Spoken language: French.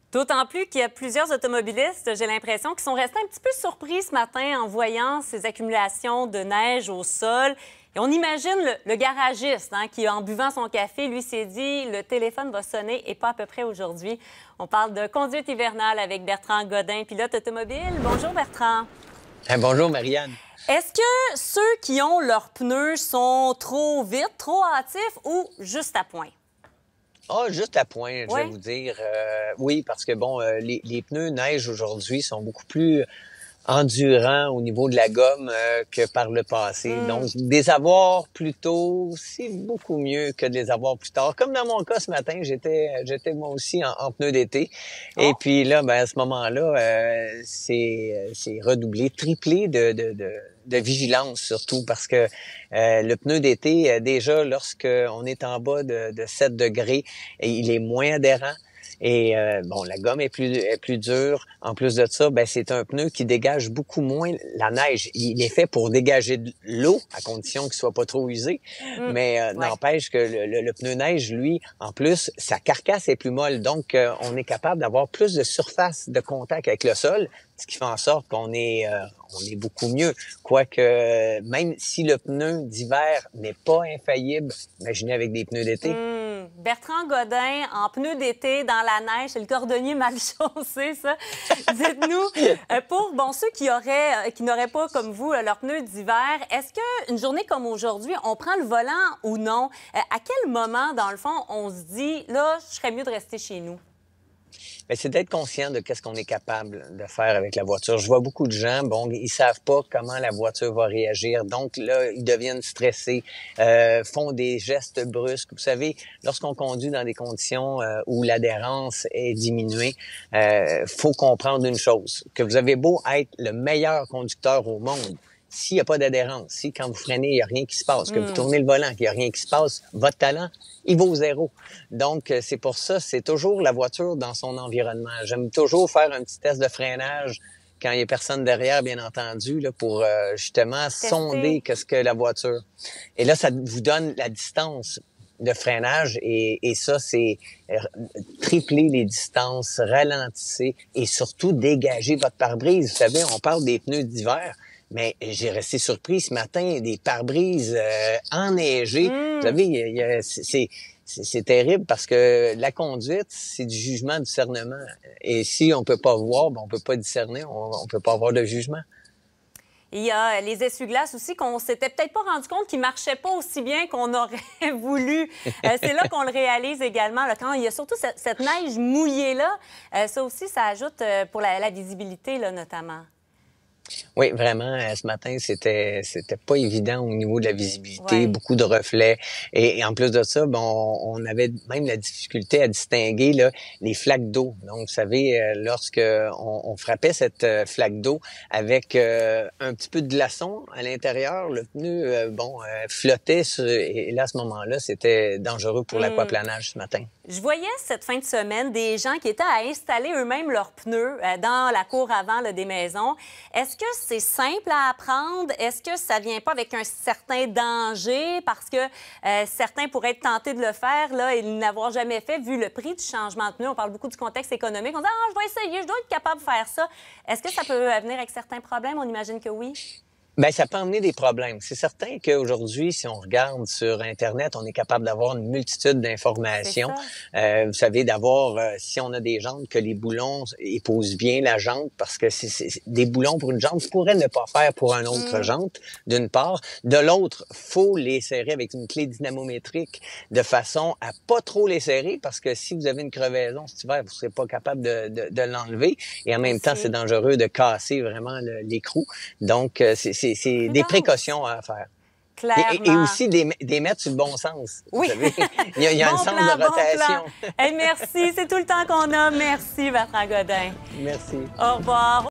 D'autant plus qu'il y a plusieurs automobilistes, j'ai l'impression, qui sont restés un petit peu surpris ce matin en voyant ces accumulations de neige au sol. Et on imagine le garagiste qui, en buvant son café, lui s'est dit « le téléphone va sonner et pas à peu près aujourd'hui ». On parle de conduite hivernale avec Bertrand Godin, pilote automobile. Bonjour Bertrand. Bonjour Marianne. Est-ce que ceux qui ont leurs pneus sont trop vite, trop hâtifs ou juste à point? Ah, juste à point, je vais vous dire. Oui, parce que bon, les pneus neige aujourd'hui sont beaucoup plus endurants au niveau de la gomme que par le passé. Donc, des avoirs plus tôt, c'est beaucoup mieux que de les avoir plus tard. Comme dans mon cas ce matin, j'étais moi aussi en pneus d'été. Et puis là, à ce moment-là, c'est redoublé, triplé de vigilance surtout parce que le pneu d'été, déjà, lorsqu'on est en bas de 7 degrés, il est moins adhérent. Et bon, la gomme est plus dure. En plus de ça, c'est un pneu qui dégage beaucoup moins la neige. Il est fait pour dégager de l'eau, à condition qu'il soit pas trop usé. Mais n'empêche que le pneu neige, lui, en plus, sa carcasse est plus molle. Donc, on est capable d'avoir plus de surface de contact avec le sol, ce qui fait en sorte qu'on est beaucoup mieux. Quoique, même si le pneu d'hiver n'est pas infaillible, imaginez avec des pneus d'été. Bertrand Godin, en pneus d'été, dans la neige, c'est le cordonnier mal chaussé, ça. Dites-nous, pour ceux qui n'auraient pas, comme vous, leurs pneus d'hiver, est-ce qu'une journée comme aujourd'hui, on prend le volant ou non? À quel moment, dans le fond, on se dit, là, je serais mieux de rester chez nous? C'est d'être conscient de qu'est-ce qu'on est capable de faire avec la voiture. Je vois beaucoup de gens, ils savent pas comment la voiture va réagir. Donc là, ils deviennent stressés, font des gestes brusques. Vous savez, lorsqu'on conduit dans des conditions où l'adhérence est diminuée, faut comprendre une chose, que vous avez beau être le meilleur conducteur au monde, s'il n'y a pas d'adhérence, si quand vous freinez, il n'y a rien qui se passe, que vous tournez le volant, qu'il n'y a rien qui se passe, votre talent, il vaut zéro. Donc, c'est pour ça, c'est toujours la voiture dans son environnement. J'aime toujours faire un petit test de freinage quand il n'y a personne derrière, bien entendu, là, pour justement sonder qu'est-ce que la voiture. Et là, ça vous donne la distance de freinage et ça, c'est tripler les distances, ralentissez et surtout dégager votre pare-brise. Vous savez, on parle des pneus d'hiver. Mais j'ai resté surpris ce matin, des pare-brises enneigés. Vous savez, c'est terrible parce que la conduite, c'est du jugement, du discernement. Et si on peut pas voir, on peut pas discerner, on peut pas avoir de jugement. Il y a les essuie-glaces aussi qu'on s'était peut-être pas rendu compte qu'ils marchaient pas aussi bien qu'on aurait voulu. C'est là qu'on le réalise également. Là, quand il y a surtout cette neige mouillée-là, ça aussi, ça ajoute pour la visibilité, là, notamment. Oui, vraiment, ce matin, c'était pas évident au niveau de la visibilité, beaucoup de reflets. Et en plus de ça, on avait même la difficulté à distinguer là, les flaques d'eau. Donc, vous savez, lorsque on frappait cette flaque d'eau avec un petit peu de glaçon à l'intérieur, le pneu, flottait. Et là, à ce moment-là, c'était dangereux pour l'aquaplanage ce matin. Je voyais cette fin de semaine des gens qui étaient à installer eux-mêmes leurs pneus dans la cour avant là, des maisons. Est-ce que c'est simple à apprendre? Est-ce que ça vient pas avec un certain danger? Parce que certains pourraient être tentés de le faire là, et de n'avoir jamais fait, vu le prix du changement de pneus. On parle beaucoup du contexte économique. On dit « Ah, je dois essayer, je dois être capable de faire ça ». Est-ce que ça peut venir avec certains problèmes? On imagine que oui. Ça peut emmener des problèmes. C'est certain qu'aujourd'hui, si on regarde sur Internet, on est capable d'avoir une multitude d'informations. Vous savez, si on a des jantes, que les boulons épousent bien la jante, parce que c'est des boulons pour une jante, vous pourrez ne pas faire pour une autre jante, d'une part. De l'autre, faut les serrer avec une clé dynamométrique de façon à pas trop les serrer, parce que si vous avez une crevaison cet hiver, vous serez pas capable de l'enlever. Et en même temps, c'est dangereux de casser vraiment l'écrou. Donc, c'est des précautions à faire. Et aussi des mettre sur le bon sens. Oui. Vous savez, il y a un sens de rotation. Merci, c'est tout le temps qu'on a. Merci, Bertrand Godin. Merci. Au revoir.